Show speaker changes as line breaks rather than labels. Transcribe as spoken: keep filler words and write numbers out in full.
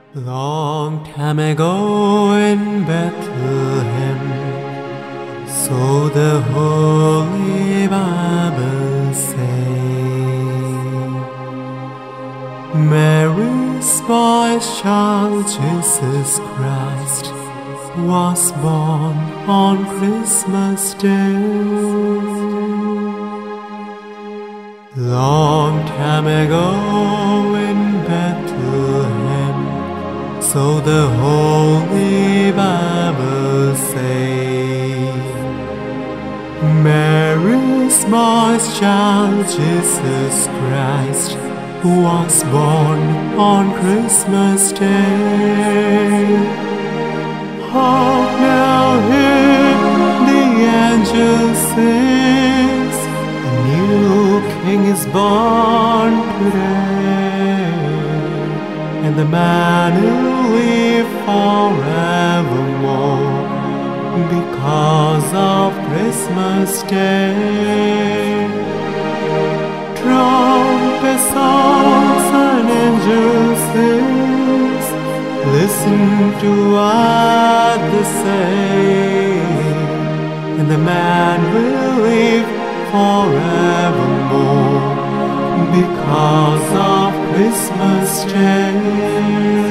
Long time ago in Bethlehem, so the Holy Bible say, Mary's boy child Jesus Christ was born on Christmas Day. Long time ago in Bethlehem, so the Holy Bible say, Mary's boy child Jesus Christ was born on Christmas Day. Hark now, hear the angel sings, a new King is born today, and the man will live forevermore because of Christmas Day. Trumpet songs and angels sings, listen to what they say, and the man will live forevermore because of Christmas Day.